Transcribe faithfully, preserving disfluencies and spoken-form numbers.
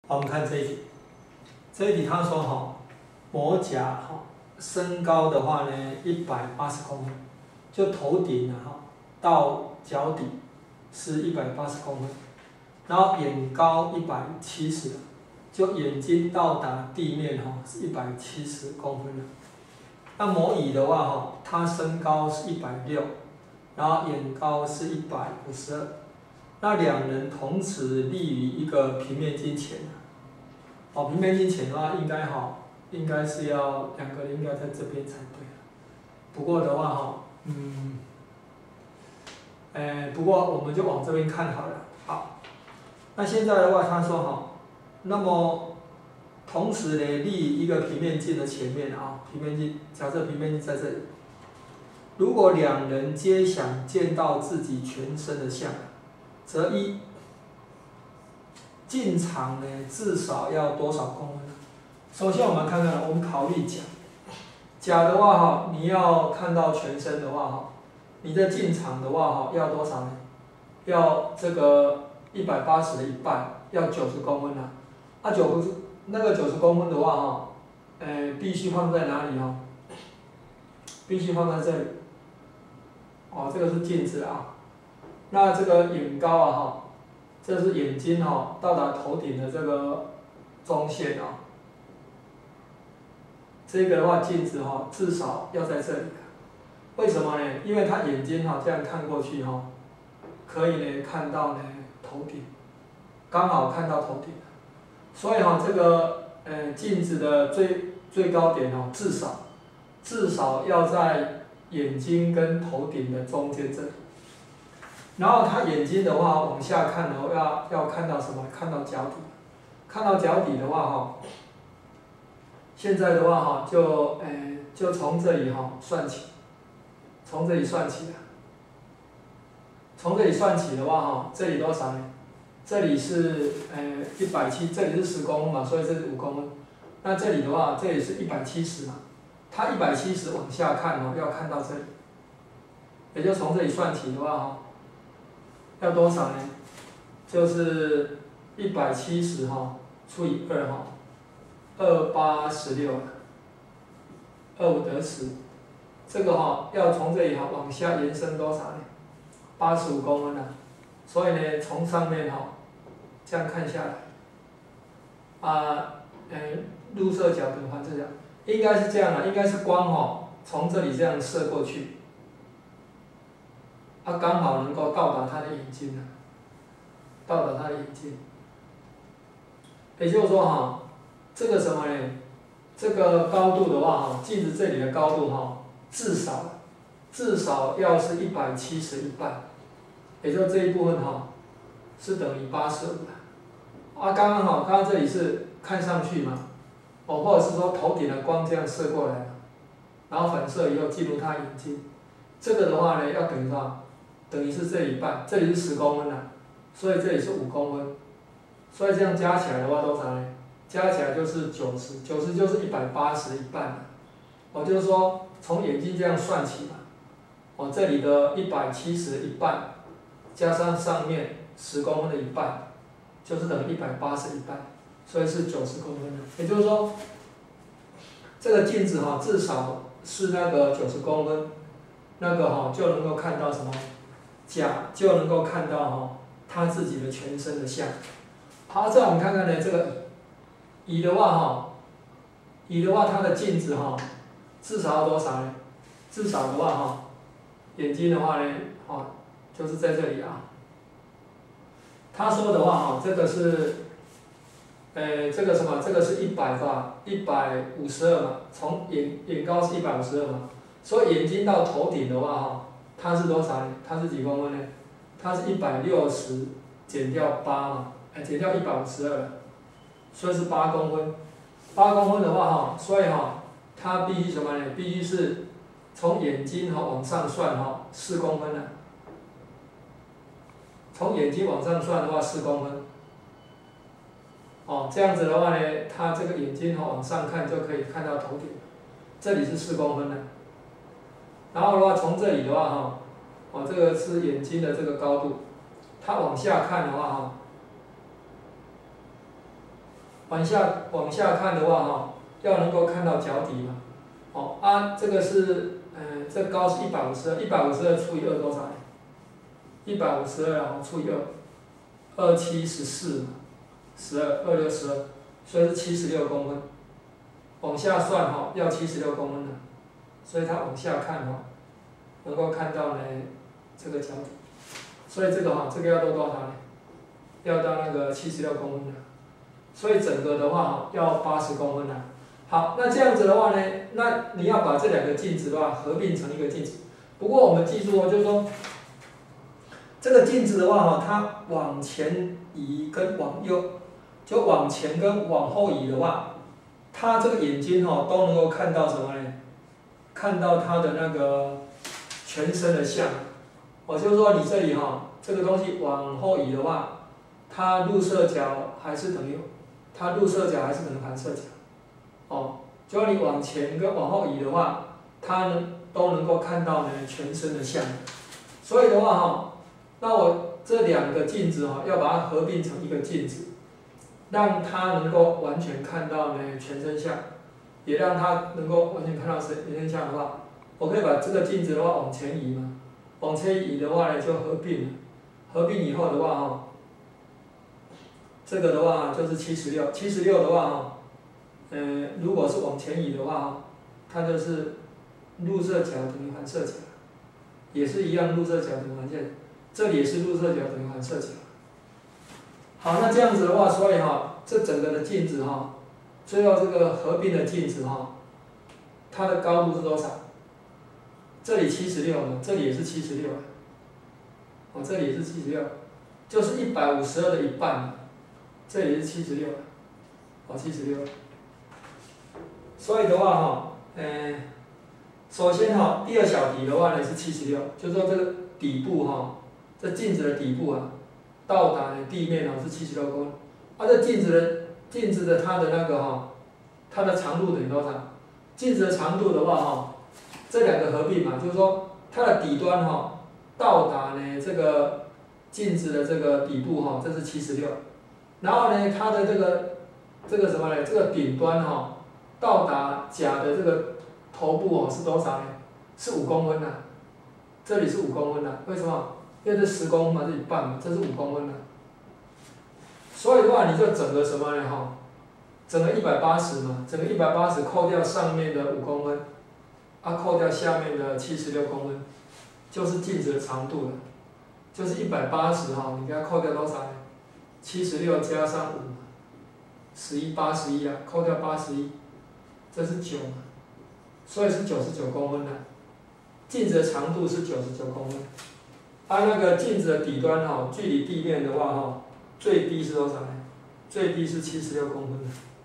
好，我们看这一题，这一题他说哈，某甲哈身高的话呢一百八十公分，就头顶啊哈到脚底是一百八十公分，然后眼高一百七十，就眼睛到达地面哈是一百七十公分的。那某乙的话哈，他身高是一百六，然后眼高是一百五十二。那两人同时立于一个平面镜前，哦，平面镜前的话，应该哈，应该是要两个人应该在这边才对。不过的话哈，嗯，哎，不过我们就往这边看好了。好，那现在的话，他说哈，那么同时呢，立一个平面镜的前面啊，平面镜，假设平面镜在这里，如果两人皆想见到自己全身的像，则一镜长呢至少要多少公分呢？首先我们看看，我们考虑甲，甲的话哈，你要看到全身的话哈，你的镜长的话哈要多少呢？要这个一百八十的一半，要九十公分啊。啊九十那个九十公分的话哈，呃必须放在哪里哈？必须放在这里。哦，这个是镜子啊。那这个眼高啊哈，这是眼睛哈到达头顶的这个中线啊。这个的话镜子哈至少要在这里。为什么呢？因为他眼睛哈这样看过去哈，可以呢看到呢头顶，刚好看到头顶。所以哈这个呃镜子的最最高点哦至少至少要在眼睛跟头顶的中间这里。然后他眼睛的话往下看的话，要要看到什么？看到脚底。看到脚底的话哈，现在的话哈就呃就从这里哈算起，从这里算起啊。从这里算起的话哈，这里多少呢？这里是呃一百七，这里是十公分嘛，所以这是五公分。那这里的话，这里是一百七十嘛，它一百七十往下看哦，要看到这里，也就从这里算起的话哈。要多少呢？就是一百七十哈除以二哈，二八十六，二五得十。这个哈要从这里哈往下延伸多少呢？八十五公分啊。所以呢，从上面哈这样看下来，啊，呃，入射角的话这样，应该是这样的，应该是光哈从这里这样射过去，它刚好能够到达他的眼睛了。到达他的眼睛，也就是说哈，这个什么呢？这个高度的话哈，镜子这里的高度哈，至少至少要是一百七十一半，也就这一部分哈，是等于八十五的。啊，刚刚好，刚刚这里是看上去嘛，哦，或者是说头顶的光这样射过来嘛，然后反射以后进入他眼睛，这个的话呢，要等于多少？等于是这一半，这里是十公分的。所以这里是五公分，所以这样加起来的话多少呢？加起来就是九十，九十就是一百八十一半。我就是说从眼睛这样算起嘛，哦这里的一百七十一半，加上上面十公分的一半，就是等于一百八十一半，所以是九十公分的。也就是说，这个镜子哈至少是那个九十公分，那个哈就能够看到什么？甲就能够看到哈。他自己的全身的像。好，再我们看看呢，这个乙的话哈，乙的话它的镜子哈，至少要多少呢？至少的话哈，眼睛的话呢，哦，就是在这里啊。他说的话哈，这个是，呃，这个什么？这个是一百吧，一百五十二嘛，从眼眼高是一百五十二嘛，所以眼睛到头顶的话哈，它是多少呢？它是几公分呢？它是一百六十减掉八嘛，哎，减掉一百五十二，所以是八公分。八公分的话哈，所以哈，它必须什么呢？必须是从眼睛哈往上算哈，四公分的。从眼睛往上算的话，四公分。哦，这样子的话呢，它这个眼睛哈往上看就可以看到头顶，这里是四公分的。然后的话，从这里的话哈。哦，这个是眼睛的这个高度，它往下看的话哈， 往下往下看的话哈，要能够看到脚底嘛。哦啊，这个是嗯、呃，这高是一百五十二，一百五十二除以二多少？一百五十二然后除以二，二七十四，十二，二六十二，所以是七十六公分。往下算哈，要七十六公分的，所以它往下看哈，能够看到呢这个脚底，所以这个哈，这个要多多少呢？要到那个七十六公分的，所以整个的话哈要八十公分的。好，那这样子的话呢，那你要把这两个镜子的话合并成一个镜子。不过我们记住哦，就是说，这个镜子的话哈，它往前移跟往右，就往前跟往后移的话，它这个眼睛哈都能够看到什么呢？看到它的那个全身的像。我就是说你这里哈，这个东西往后移的话，它入射角还是等于，它入射角还是等于反射角。哦，就你往前跟往后移的话，它能都能够看到呢全身的像。所以的话哈，那我这两个镜子哈要把它合并成一个镜子，让它能够完全看到呢全身像，也让它能够完全看到全身像的话，我可以把这个镜子的话往前移嘛，往前移的话呢就合并了，合并以后的话哈，这个的话就是七十六，七十六的话哈。呃，如果是往前移的话，它就是入射角等于反射角，也是一样，入射角等于反射角，这里也是入射角等于反射角。好，那这样子的话，所以哈，这整个的镜子哈，最后这个合并的镜子哈，它的高度是多少？这里七十六呢，这里也是七十六，哦，这里也是七十六，就是一百五十二的一半，这里是七十六，哦，七十六。所以的话哈，嗯、呃，首先哈，第二小题的话呢是七十六，就是说这个底部哈，这镜子的底部啊，到达呢地面啊是七十六公分，啊这镜子的镜子的它的那个哈，它的长度等于多少？镜子的长度的话哈，这两个合并嘛，就是说它的底端哈到达呢这个镜子的这个底部哈，这是七十六，然后呢它的这个这个什么呢？这个顶端哈。到达甲的这个头部哦是多少呢？是五公分的，这里是五公分的，为什么？因为这十公分嘛，这一半嘛，这是五公分的。所以的话，你就整个什么呢？哈，整个一百八十嘛，整个一百八十扣掉上面的五公分，啊，扣掉下面的七十六公分，就是镜子的长度了，就是一百八十哈，你给它扣掉多少呢？七十六加上五，十一八十一啊，扣掉八十一。这是九嘛，所以是九十九公分的，镜子的长度是九十九公分，它、啊、那个镜子的底端哈、哦，距离地面的话哈、哦，最低是多少呢？最低是七十六公分的。